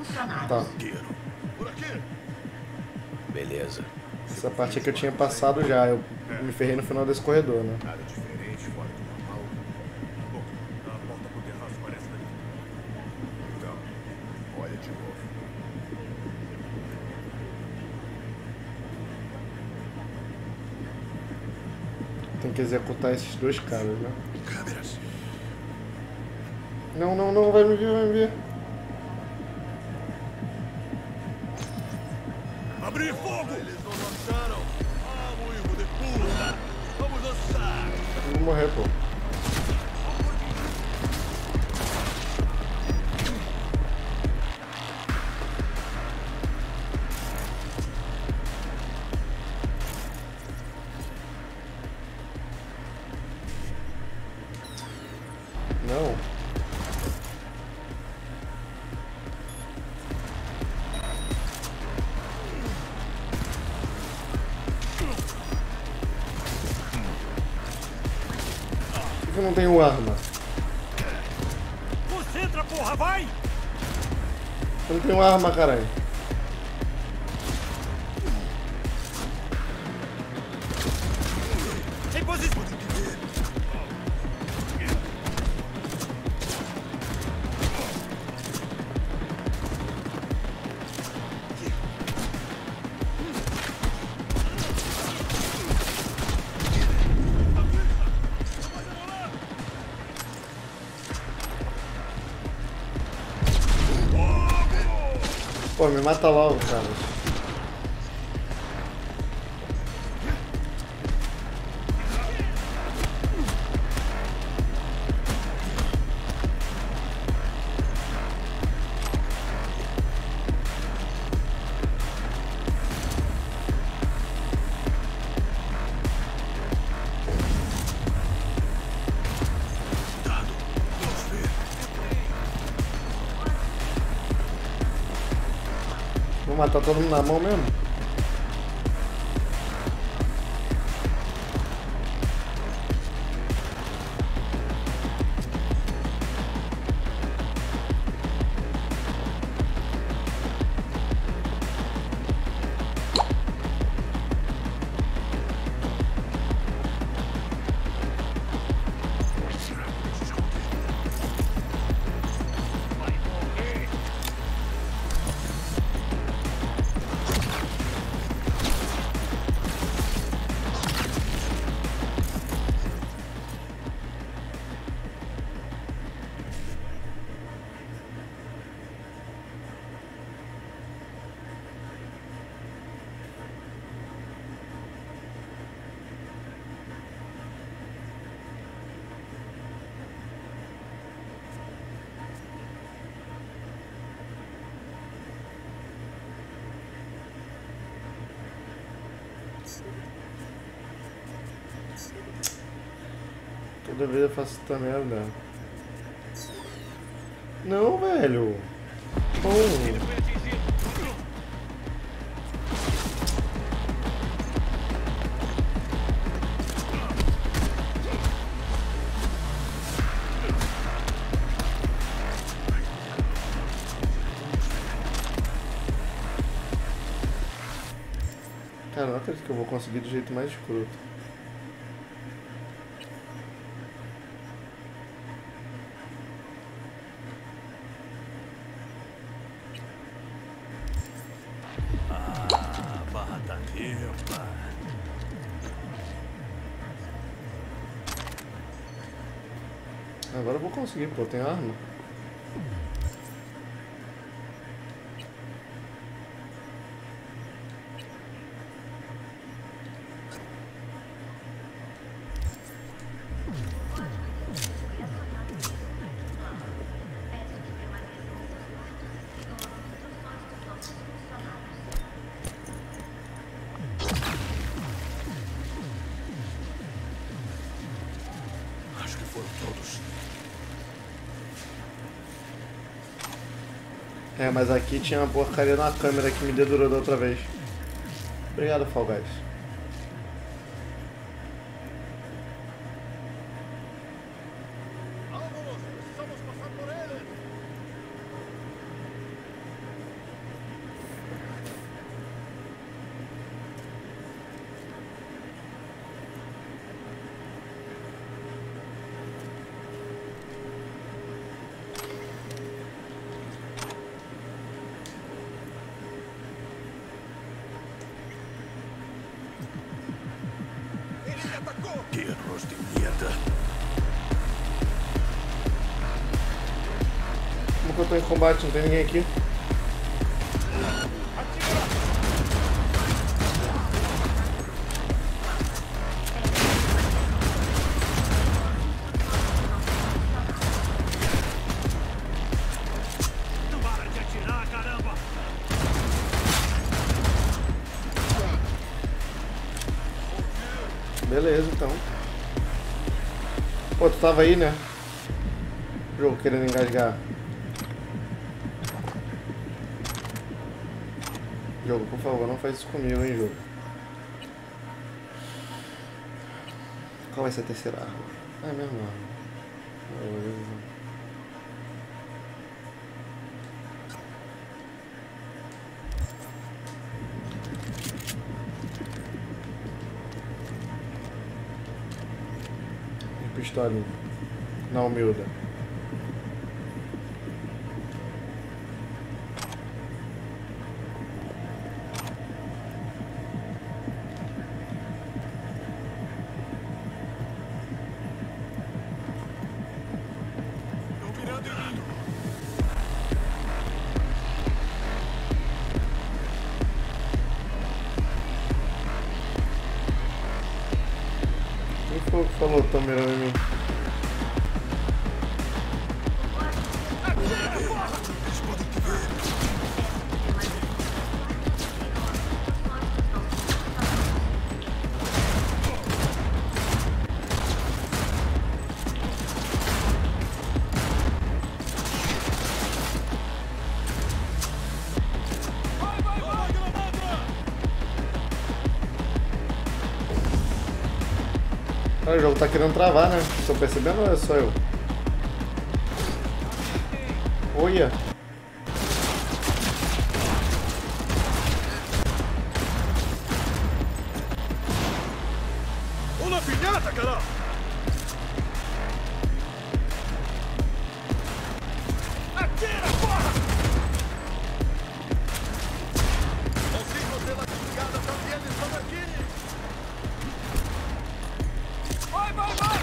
Tá. Por aqui. Beleza. Essa parte aqui eu tinha passado já. Eu me ferrei no final desse corredor, né? Nada diferente, fora do normal. Bom, a porta pro terraço parece dali. Então, olha de novo. Tem que executar esses dois caras, né? Câmeras. Não, não, não, vai me ver, vai me ver. Abrir fogo! Eles não lançaram! Vamos, hijo de puta! Vamos lançar! Eu vou morrer, pô. Não. Por que eu não tenho arma? Concentra, porra, vai! Eu não tenho arma, caralho. Em posição! Pô, me mata logo, cara. Vou matar todo mundo na mão mesmo? Toda vez eu faço essa merda. Não, velho. Pô. Cara, não acredito que eu vou conseguir do jeito mais escroto. Barra tá limpa. Agora eu vou conseguir, pô, tem arma. Acho que foram todos. É, mas aqui tinha uma porcaria na câmera que me dedurou da outra vez. Obrigado, Fall Guys. Vamos, precisamos passar por ele. Perros de merda. Como que eu tô em combate? Não tem ninguém aqui. Beleza, então. Pô, tu tava aí, né? Jogo querendo engasgar. Jogo, por favor, não faz isso comigo, hein, jogo. Qual vai ser a terceira arma? Ah, é a mesma arma. Beleza. Pistolinha. Não, humilde. Estão mirando em mim. Quem foi que falou que estão mirando em mim? O jogo tá querendo travar, né? Tô percebendo ou é só eu? Olha! Uma pinhata, caralho! Atira, porra! Consigo pela desligada também, eles estão aqui! Vai, vai, vai!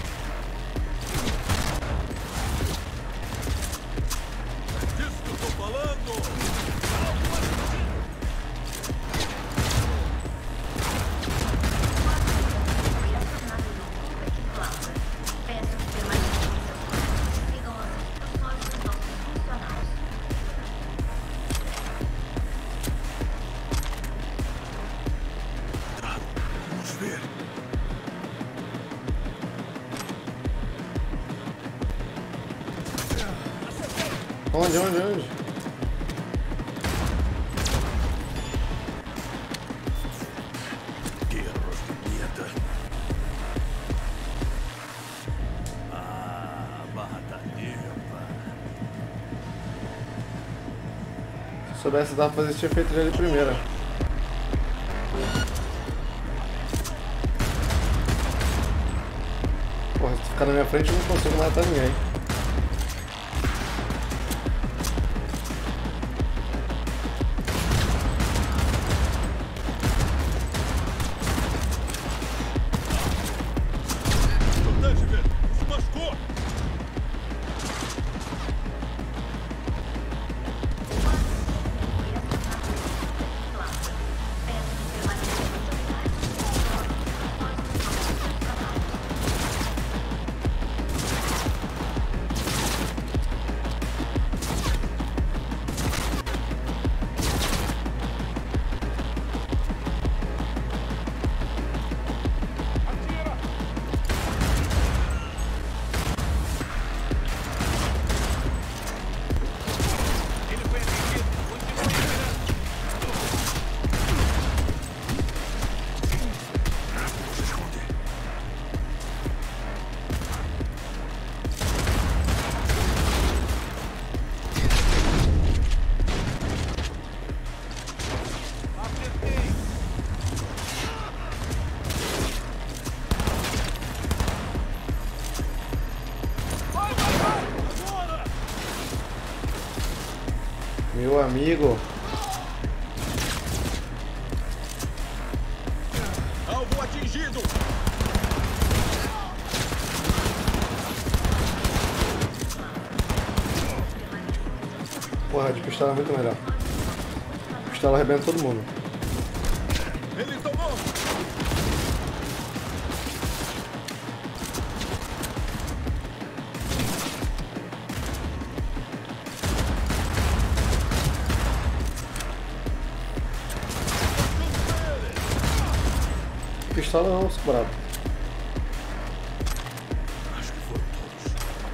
Disso que eu tô falando! Vamos ver. Onde? Perros de merda. Barra tá limpa. Se soubesse dar pra fazer esse efeito já de primeira. Porra, se tu ficar na minha frente eu não consigo matar ninguém. Protege, velho! Se machucou! Meu amigo. Alvo atingido! Porra, de pistola é muito melhor. Pistola arrebenta todo mundo. Ele tomou! Pistola não, osso brabo. Acho que foram todos.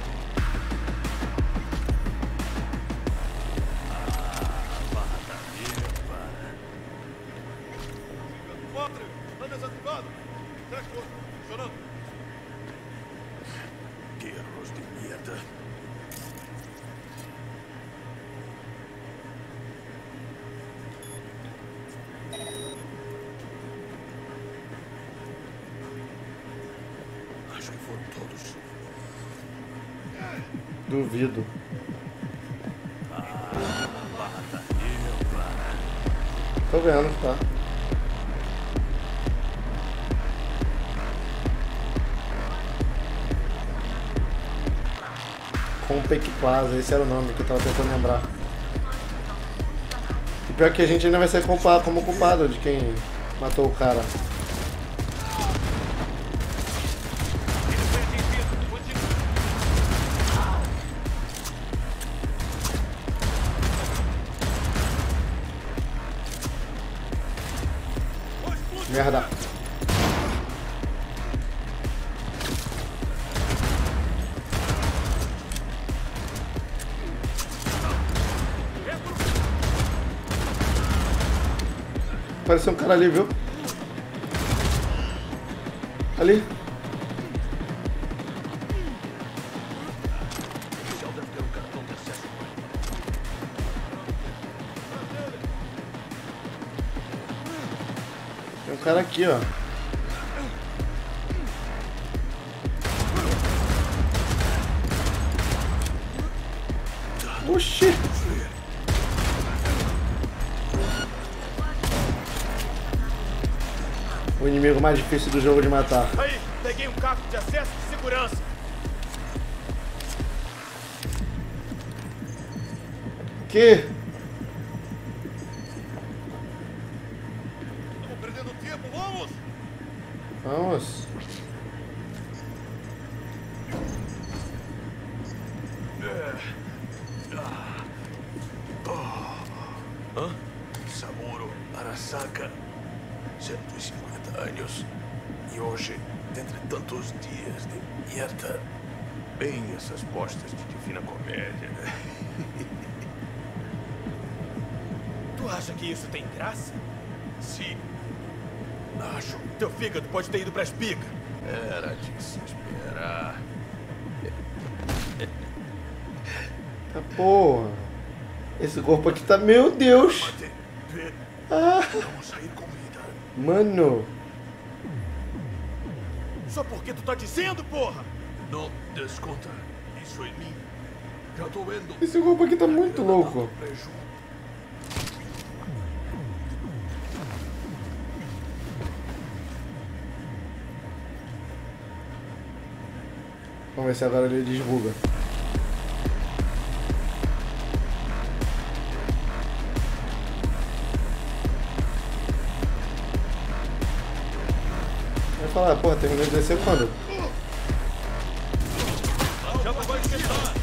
Quatro! Tá desativado! Certo, funcionando! Guerreiros de merda. Acho que foram todos. Duvido. Tô vendo, tá? Compec Plaza, esse era o nome que eu tava tentando lembrar. E pior que a gente ainda vai ser culpado, como culpado de quem matou o cara. Merda. Apareceu um cara ali, viu? Ali. Oficial deve ter um cartão de acesso. Tem um cara aqui, ó. Oxi! O inimigo mais difícil do jogo de matar. Aí, peguei um caco de acesso de segurança. Que? Estamos perdendo tempo, vamos! Vamos. Samuro Arasaka, 150 anos. E hoje, dentre tantos dias de merda, bem essas postas de divina comédia, né? Tu acha que isso tem graça? Sim, acho. Teu fígado pode ter ido pra espiga. Era de se esperar. Tá porra. Esse corpo aqui tá... Meu Deus! Mate, vê, Ah, vamos sair com vida. mano. Só porque tu tá dizendo, porra! Não desconta isso em mim. Já tô vendo. Esse corpo aqui tá muito louco. Preju. Vamos ver se agora ele desbuga. Vai falar, porra, terminou de descer quando? Já vai esquentar!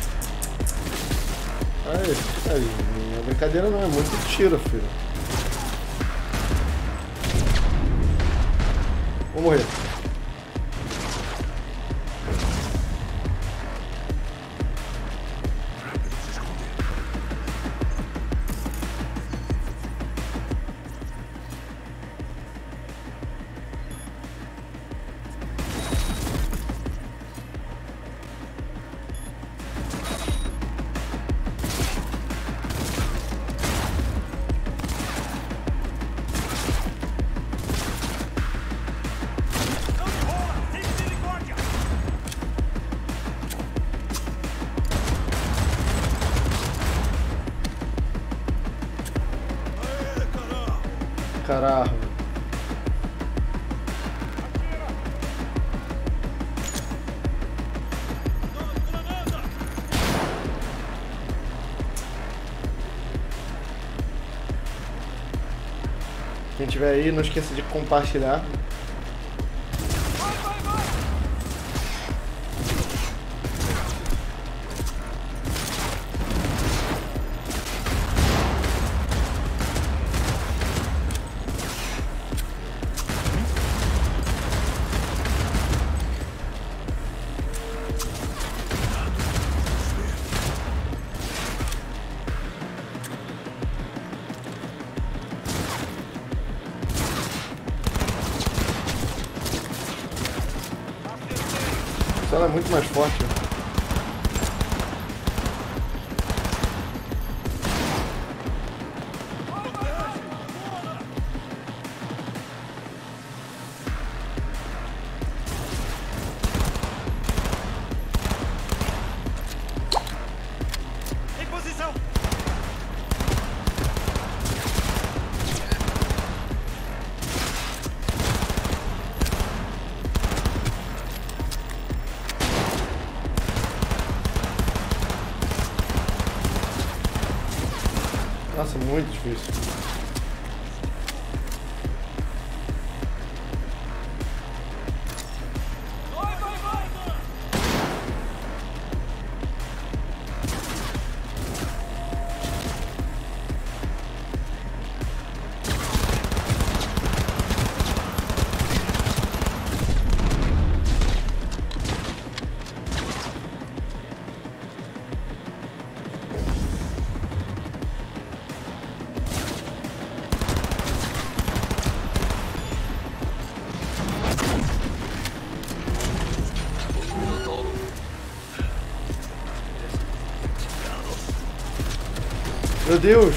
Aí, a brincadeira não é muito tiro, filho. Vou morrer. Rápido, se esconder. Caralho. Quem tiver aí, não esqueça de compartilhar. Ela é muito mais forte. Em posição! Nossa, muito difícil. Meu Deus!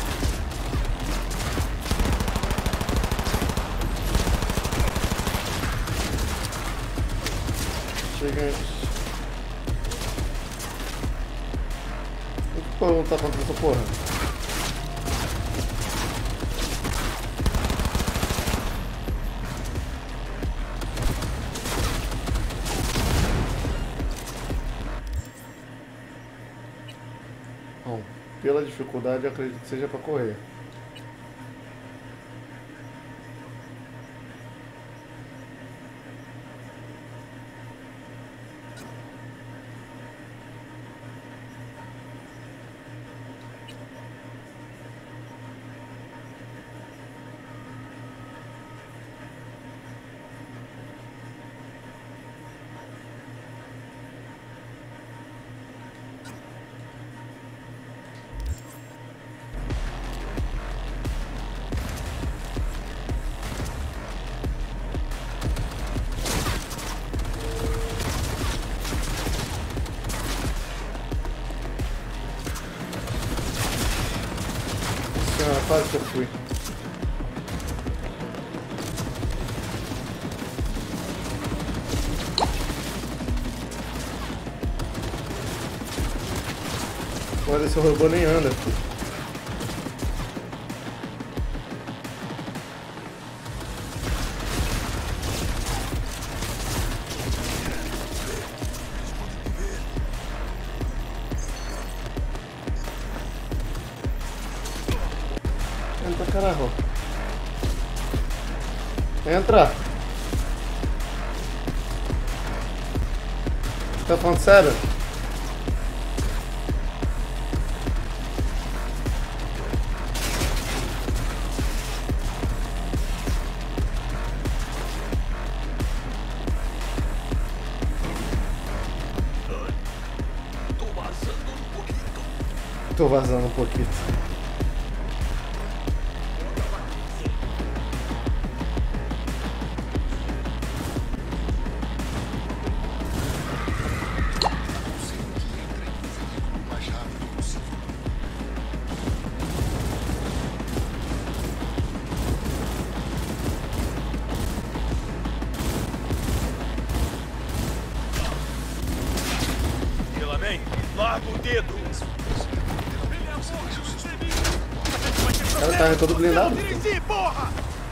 Chega antes. O que eu vou lutar contra essa porra? Bom, pela dificuldade eu acredito que seja para correr. Quase que eu fui. Olha, esse robô nem anda. Entra, caralho. Entra. Tá falando sério? Tô vazando um pouquinho. Larga o dedo! O cara tá todo blindado. Porra!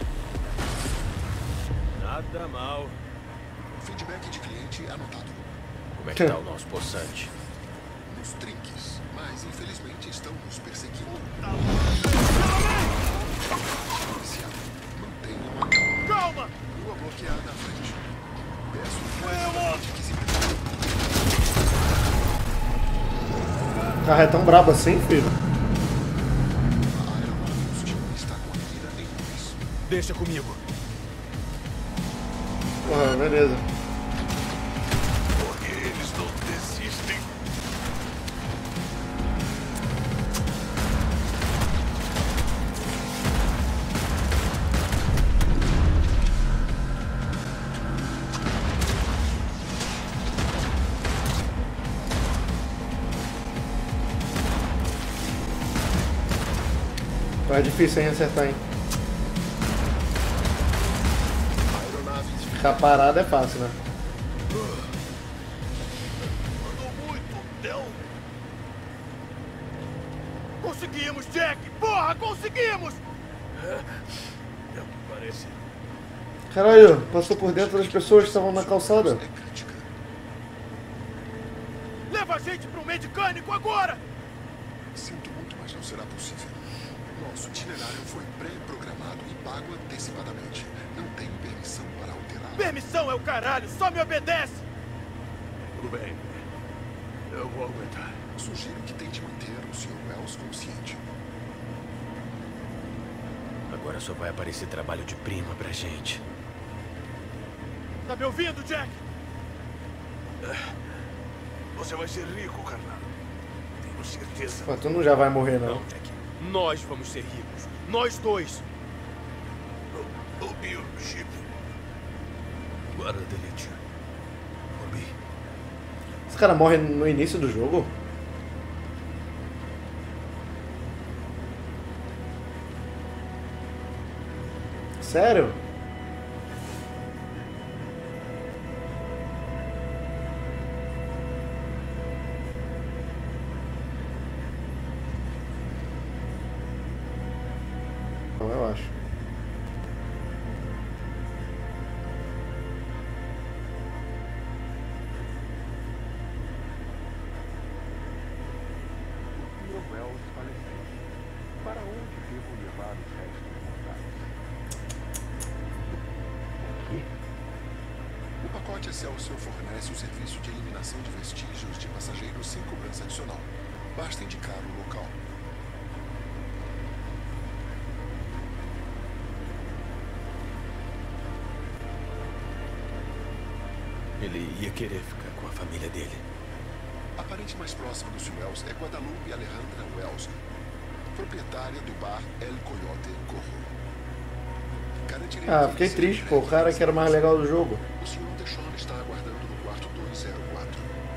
Nada mal. Feedback de cliente anotado. Como é que tá o nosso possante? Nos trinques, mas infelizmente estão nos perseguindo. O carro é tão brabo assim, filho? A aeronave do time está com a mira em nós. Deixa comigo. Porra, beleza. Porque eles não desistem. É difícil hein, acertar, hein? A aeronave Ficar parado é fácil, né? Mandou muito, Del. Conseguimos, Jack! Porra, conseguimos! É o que parece. Caralho, passou por dentro das pessoas que estavam na calçada. é crítica. Leva a gente pro mecânico agora! Sinto muito, mas não será possível. Nosso itinerário foi pré-programado e pago antecipadamente. Não tenho permissão para alterar. Permissão é o caralho, só me obedece! Tudo bem. Eu vou aguentar. Sugiro que tente manter o Sr. Wells consciente. Agora só vai aparecer trabalho de prima pra gente. Tá me ouvindo, Jack? Você vai ser rico, carnal. Tenho certeza. Pô, tu não já vai morrer, não. Não, Jack. Nós vamos ser ricos. Nós dois. E o Chip? Guarda dele, tio. Robi. Esse cara morre no início do jogo? Sério? Não, eu acho. Sr. Wells faleceu. Para onde devo levar os restos mortais? O pacote Excelsior fornece o serviço de eliminação de vestígios de passageiros sem cobrança adicional. Basta indicar o local. Ele ia querer ficar com a família dele. A parente mais próxima do Sr. Wells é Guadalupe Alejandra Wells, proprietária do bar El Coyote Corro. Ah, fiquei triste, pô. O cara que era o mais legal do jogo. O Sr. Deshawn está aguardando no quarto 204.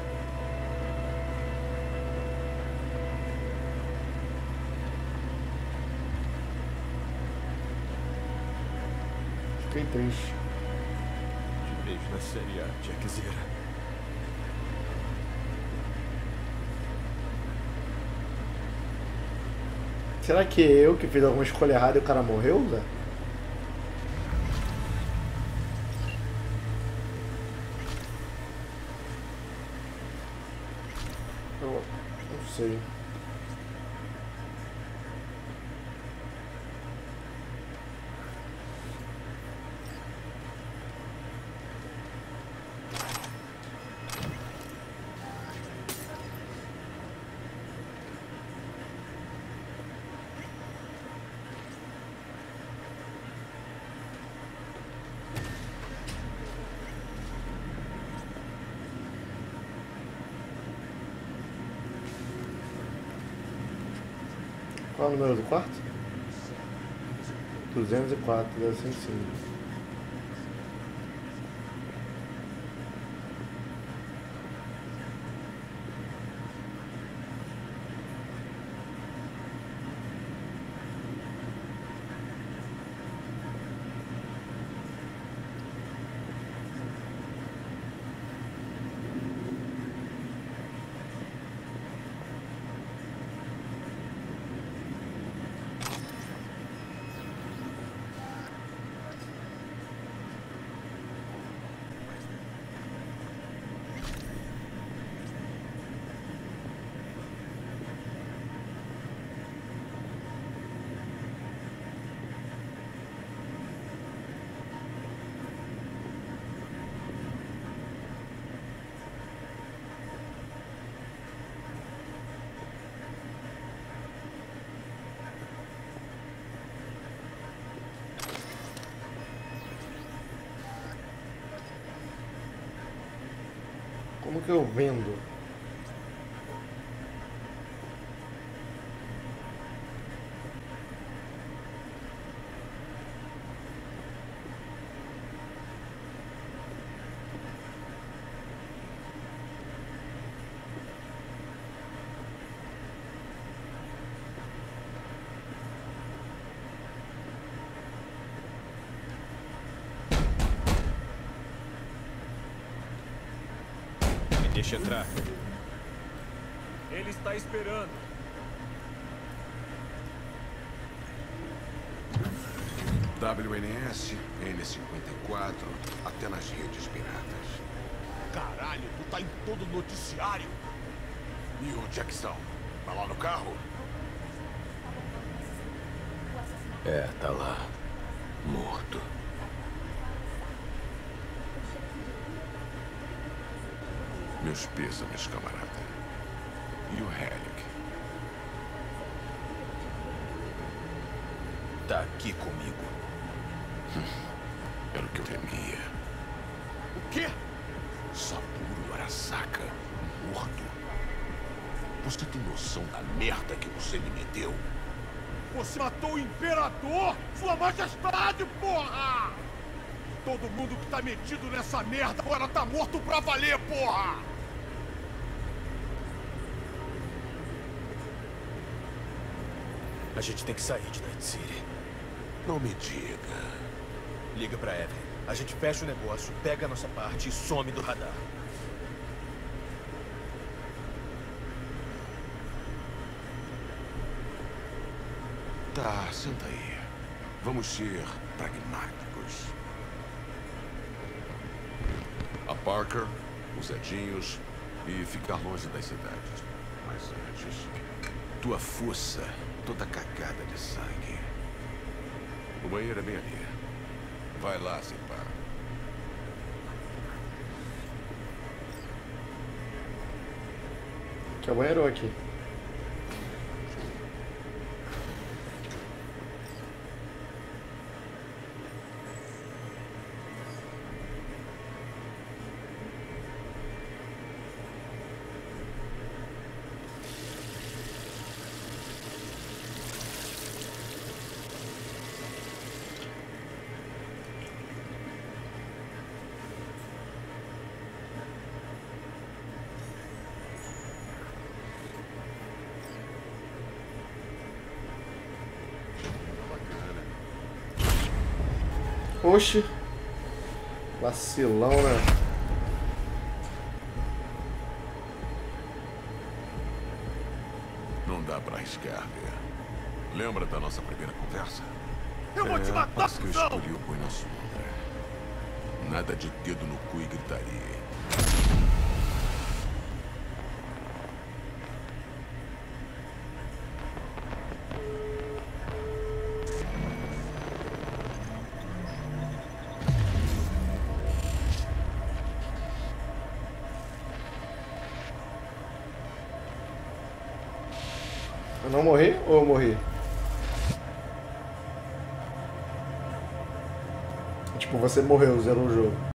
Fiquei triste. Te vejo na Série A, Jackzeira. Será que eu que fiz alguma escolha errada e o cara morreu, Zé? Eu não sei. Qual é o número do quarto? 204, deve ser em cima. Como que eu vendo? Deixa entrar. Ele está esperando. WNS, N54, até nas redes piratas. Caralho, tu tá em todo o noticiário. E o Jackson? Tá lá no carro? É, tá lá. Morto. Meus pêsames, camarada. E o Halleck? Tá aqui comigo. Era o que eu temia. O quê? Saburo Arasaka, morto. Você tem noção da merda que você me meteu? Você matou o Imperador! Sua Majestade, porra! Todo mundo que tá metido nessa merda agora tá morto pra valer, porra! A gente tem que sair de Night City. Não me diga. Liga pra Evelyn. A gente fecha o negócio, pega a nossa parte e some do radar. Tá, senta aí. Vamos ser pragmáticos. A Parker, os Edinhos e ficar longe das cidades. Mas antes, tua fuça toda cagada de sangue. O banheiro é bem ali. Vai lá, Separa. Que é o banheiro aqui. Oxe, vacilão, né? Não dá pra arriscar, Vê. Lembra da nossa primeira conversa? Eu vou te matar, quase que eu cuzão! escolhi o boi na sombra. Nada de dedo no cu e gritaria. Eu não morri ou eu morri? Tipo, você morreu, zerou o jogo.